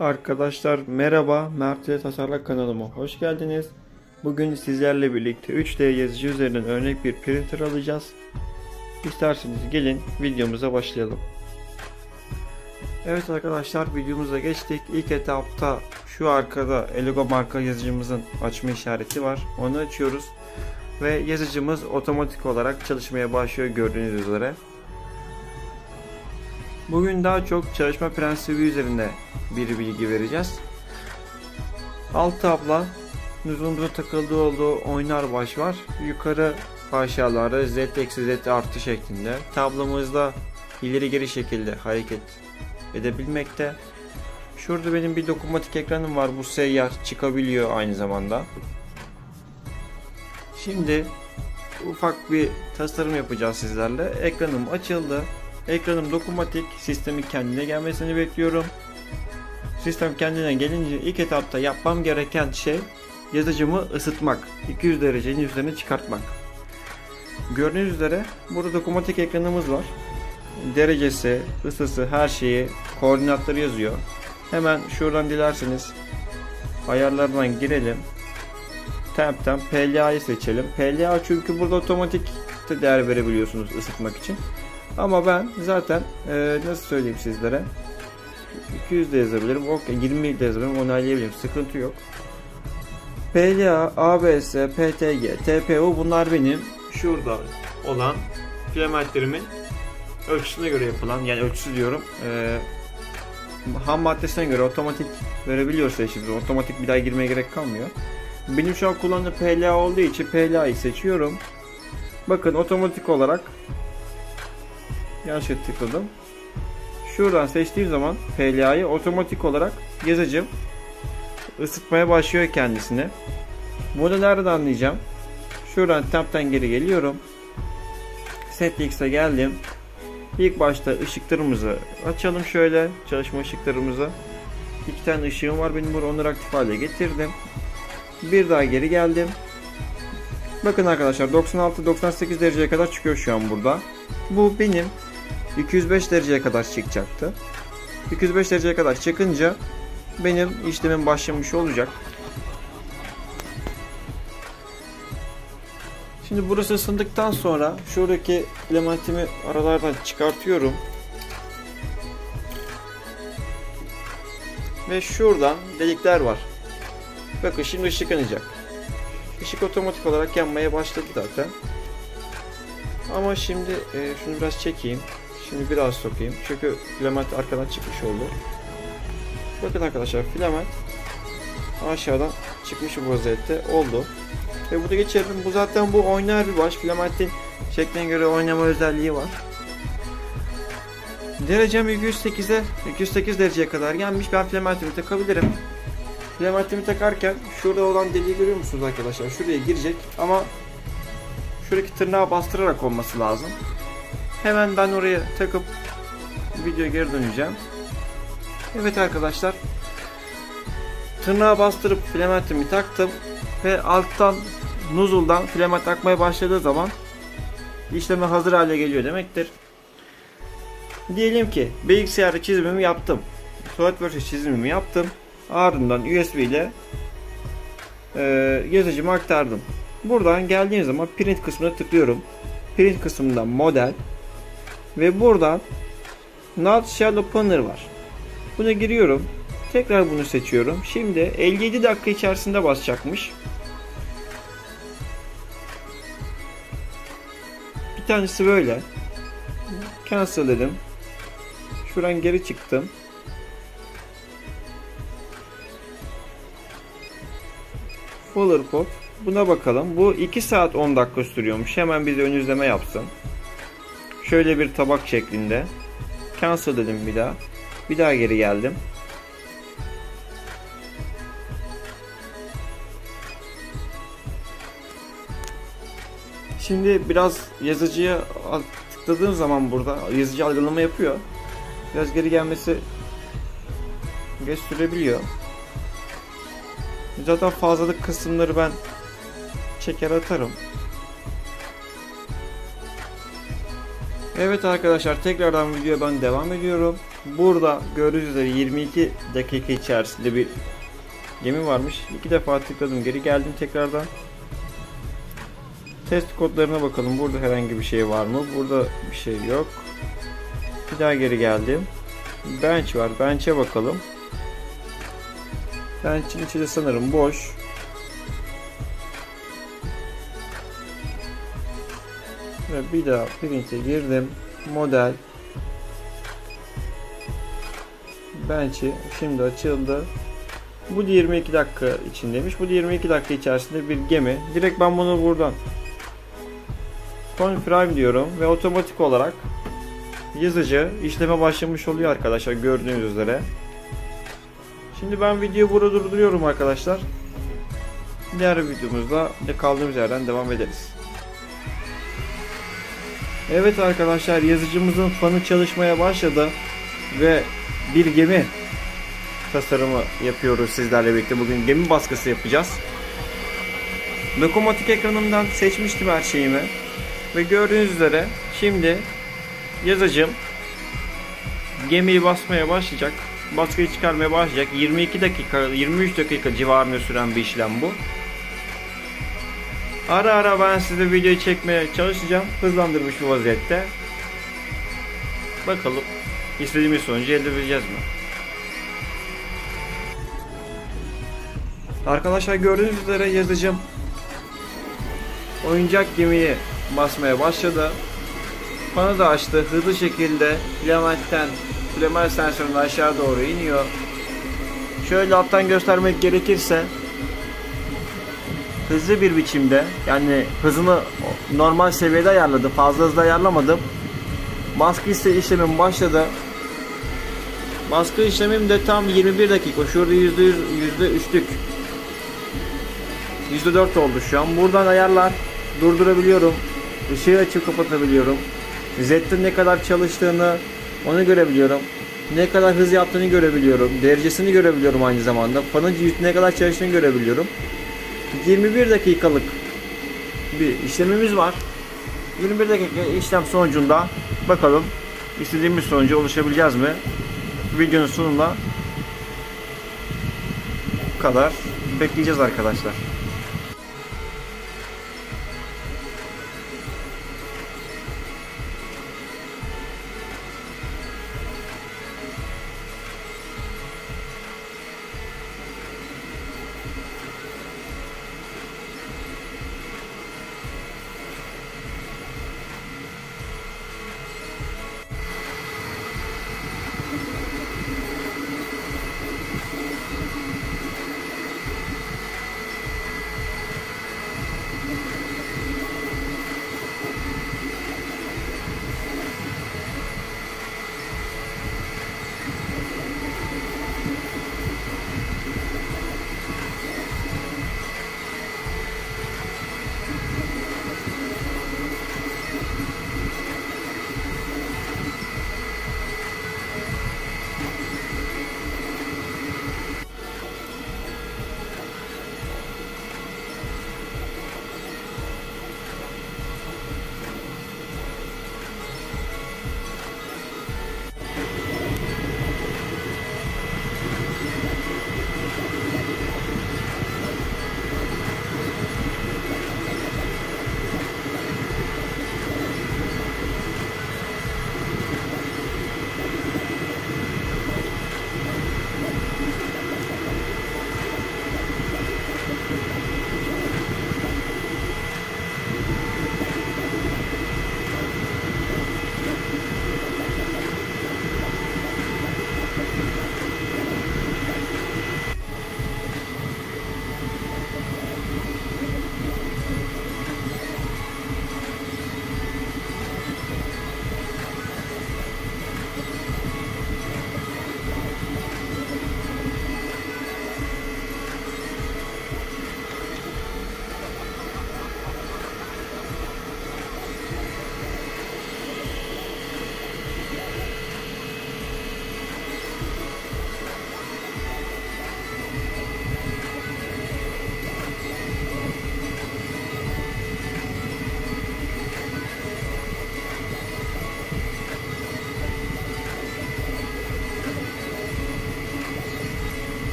Arkadaşlar merhaba, Mert Tasarlak kanalıma hoş geldiniz. Bugün sizlerle birlikte 3D yazıcı üzerinden örnek bir printer alacağız. İsterseniz gelin videomuza başlayalım. Evet arkadaşlar, videomuza geçtik. İlk etapta şu arkada Elegoo marka yazıcımızın açma işareti var. Onu açıyoruz ve yazıcımız otomatik olarak çalışmaya başlıyor gördüğünüz üzere. Bugün daha çok çalışma prensibi üzerinde bir bilgi vereceğiz. Alt tabla nüzulumuzun takıldığı olduğu oynar baş var. Yukarı aşağılarda Z eksi Z artı şeklinde. Tablamızda ileri geri şekilde hareket edebilmekte. Şurada benim bir dokunmatik ekranım var. Bu seyyar çıkabiliyor aynı zamanda. Şimdi ufak bir tasarım yapacağız sizlerle. Ekranım açıldı. Ekranım dokunmatik, sistemin kendine gelmesini bekliyorum. Sistem kendine gelince ilk etapta yapmam gereken şey yazıcımı ısıtmak. 200 derecenin üzerine çıkartmak. Gördüğünüz üzere burada dokunmatik ekranımız var. Derecesi, ısısı, her şeyi, koordinatları yazıyor. Hemen şuradan dilerseniz ayarlardan girelim. Temp'ten PLA'yı seçelim. PLA çünkü burada otomatik değer verebiliyorsunuz ısıtmak için. Ama ben zaten nasıl söyleyeyim sizlere, 200 de yazabilirim, 20 de yazabilirim, onaylayabilirim, sıkıntı yok. PLA, ABS, PTG, TPU bunlar benim şurada olan filamentlerimin ölçüsüne göre yapılan, yani ölçüsü diyorum, ham maddesine göre otomatik verebiliyorsa şimdi otomatik bir daha girmeye gerek kalmıyor. Benim şu an kullandığım PLA olduğu için PLA'yı seçiyorum. Bakın otomatik olarak yanlışlıkla tıkladım. Şuradan seçtiğim zaman PLA'yı otomatik olarak yazıcım ısıtmaya başlıyor kendisini. Bunu nereden anlayacağım? Şuradan Temp'ten geri geliyorum. Settings'e geldim. İlk başta ışıklarımızı açalım şöyle. Çalışma ışıklarımızı. 2 tane ışığım var benim burada, onları aktif hale getirdim. Bir daha geri geldim. Bakın arkadaşlar 96-98 dereceye kadar çıkıyor şu an burada. Bu benim 205 dereceye kadar çıkacaktı. 205 dereceye kadar çıkınca benim işlemim başlamış olacak. Şimdi burası ısındıktan sonra şuradaki filamentimi aralardan çıkartıyorum. Ve şuradan delikler var. Bakın şimdi ışık yanacak. Işık otomatik olarak yanmaya başladı zaten. Ama şimdi şunu biraz çekeyim. Şimdi biraz sokayım. Çünkü filament arkadan çıkmış oldu. Bakın arkadaşlar, filament aşağıdan çıkmış bu vaziyette oldu. Ve burada geçelim. Bu zaten bu oynar bir baş. Filamentin şekline göre oynama özelliği var. Derecem 208 dereceye kadar gelmiş. Ben filamentimi takabilirim. Filamentimi takarken şurada olan deliği görüyor musunuz arkadaşlar? Şuraya girecek ama şuradaki tırnağı bastırarak olması lazım. Hemen ben oraya takıp videoya geri döneceğim. Evet arkadaşlar, tırnağı bastırıp filamentimi taktım ve alttan nuzuldan filament akmaya başladığı zaman işleme hazır hale geliyor demektir. Diyelim ki bilgisayarda çizimimi yaptım. SolidWorks çizimimi yaptım. Ardından USB ile yazıcımı aktardım. Buradan geldiğim zaman print kısmına tıklıyorum. Print kısmından model ve buradan Not Shell Opener var. Buna giriyorum. Tekrar bunu seçiyorum. Şimdi 57 dakika içerisinde basacakmış. Bir tanesi böyle. Cancel dedim. Şuradan geri çıktım. Fuller Pot. Buna bakalım. Bu 2 saat 10 dakika sürüyormuş. Hemen bize ön izleme yapsın. Şöyle bir tabak şeklinde. Cancel dedim bir daha. Bir daha geri geldim. Şimdi biraz yazıcıya tıkladığım zaman burada yazıcı algılama yapıyor. Biraz geri gelmesi geç sürebiliyor. Zaten fazlalık kısımları ben çeker atarım. Evet arkadaşlar, tekrardan videoya ben devam ediyorum. Burada gördüğünüz üzere 22 dakika içerisinde bir gemi varmış. 2 defa tıkladım, geri geldim tekrardan. Test kodlarına bakalım. Burada herhangi bir şey var mı? Burada bir şey yok. Bir daha geri geldim. Bench var. Bench'e bakalım. Bench'in içi de sanırım boş. Ve bir daha print'e girdim. Model. Bench'i şimdi açıldı. Bu da 22 dakika içindeymiş. Bu da 22 dakika içerisinde bir gemi. Direkt ben bunu buradan confirm diyorum ve otomatik olarak yazıcı işleme başlamış oluyor arkadaşlar, gördüğünüz üzere. Şimdi ben videoyu burada durduruyorum arkadaşlar. Diğer videomuzda kaldığımız yerden devam ederiz. Evet arkadaşlar, yazıcımızın fanı çalışmaya başladı ve bir gemi tasarımı yapıyoruz sizlerle birlikte. Bugün gemi baskısı yapacağız. Dokunmatik ekranımdan seçmiştim her şeyimi ve gördüğünüz üzere şimdi yazıcım gemiyi basmaya başlayacak. Baskıyı çıkarmaya başlayacak. 22 dakika 23 dakika civarında süren bir işlem bu. Ara ara ben size videoyu çekmeye çalışacağım. Hızlandırmış bir vaziyette. Bakalım istediğimiz sonucu elde edeceğiz mi? Arkadaşlar gördüğünüz üzere yazıcım oyuncak gemiyi basmaya başladı. Fanı da açtı. Hızlı şekilde filament sensörünün aşağı doğru iniyor. Şöyle alttan göstermek gerekirse hızlı bir biçimde, yani hızını normal seviyede ayarladım. Fazla hızlı ayarlamadım. Baskı işlemim başladı. Baskı işlemim de tam 21 dakika. Şurada %3'lük. %4 oldu şu an. Buradan ayarlar durdurabiliyorum. Işığı açıp kapatabiliyorum. Z'in ne kadar çalıştığını onu görebiliyorum. Ne kadar hız yaptığını görebiliyorum. Derecesini görebiliyorum aynı zamanda. Fanın ne kadar çalıştığını görebiliyorum. 21 dakikalık bir işlemimiz var. 21 dakika işlem sonucunda bakalım istediğimiz sonuca ulaşabileceğiz mi? Videonun sonuna kadar bekleyeceğiz arkadaşlar.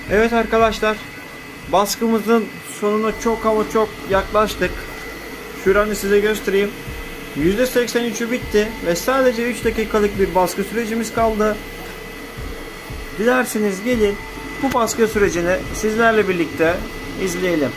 Evet arkadaşlar, baskımızın sonuna çok ama çok yaklaştık. Şuranı size göstereyim. %83'ü bitti ve sadece 3 dakikalık bir baskı sürecimiz kaldı. Dilerseniz gelin bu baskı sürecini sizlerle birlikte izleyelim.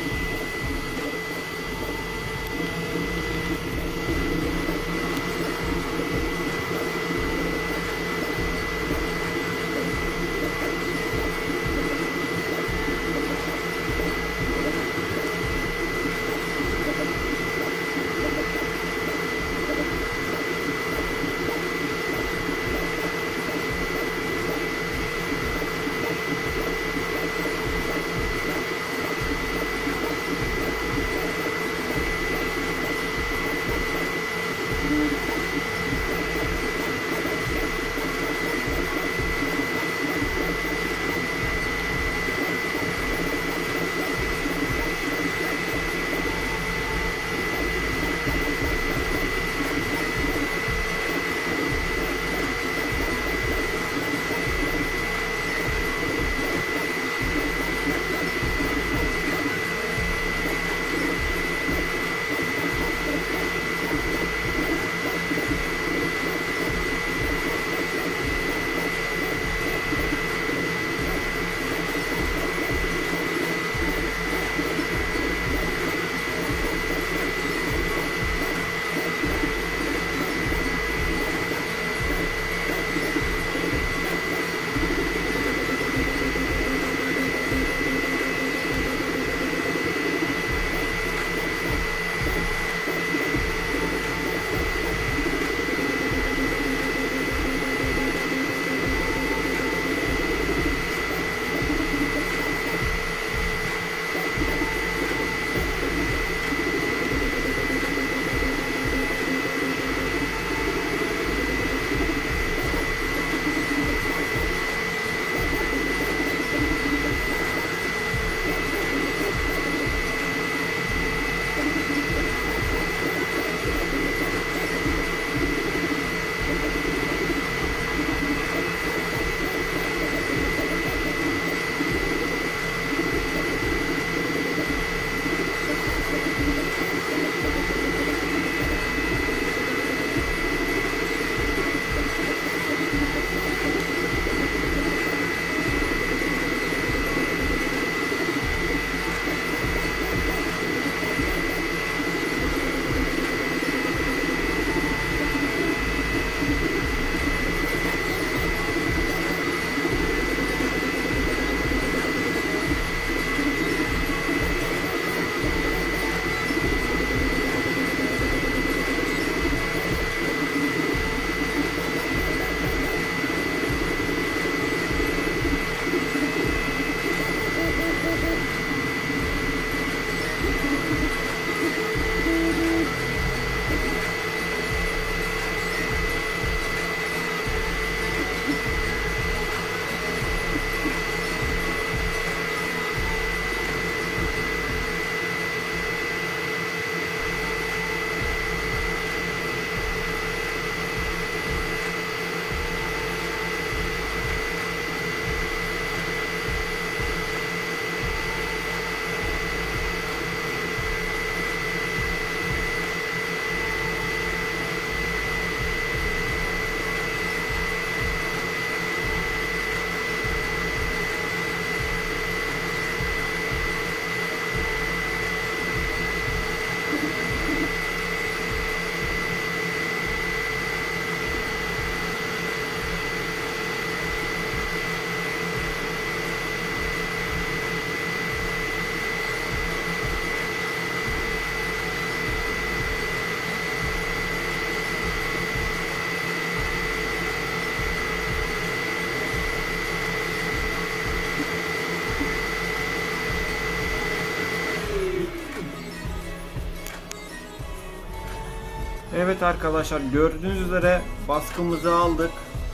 Evet arkadaşlar, gördüğünüz üzere baskımızı aldık.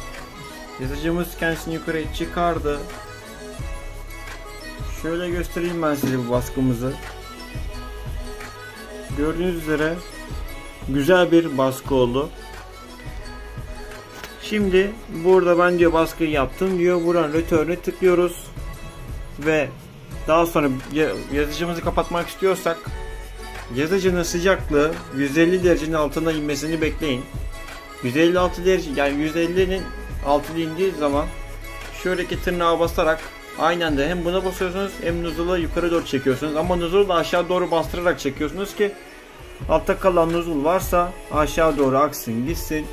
Yazıcımız kendisini yukarıya çıkardı. Şöyle göstereyim ben size bu baskımızı. Gördüğünüz üzere güzel bir baskı oldu. Şimdi burada ben diyor baskıyı yaptım diyor. Buradan return'e tıklıyoruz. ve daha sonra yazıcımızı kapatmak istiyorsak yazıcının sıcaklığı 150 derecenin altına inmesini bekleyin. 156 derece, yani 150'nin altına indiği zaman şuradaki tırnağa basarak aynı anda hem buna basıyorsunuz hem nozzle'ı yukarı doğru çekiyorsunuz, ama nozzle'ı da aşağı doğru bastırarak çekiyorsunuz ki altta kalan nozzle varsa aşağı doğru aksın gitsin.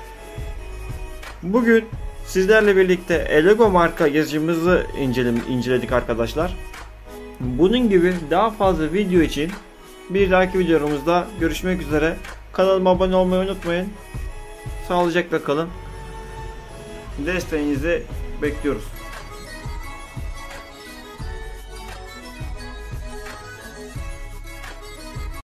Bugün sizlerle birlikte Elego marka yazıcımızı inceledik arkadaşlar. Bunun gibi daha fazla video için bir dahaki videomuzda görüşmek üzere. Kanalıma abone olmayı unutmayın. Sağlıcakla kalın. Desteğinizi bekliyoruz.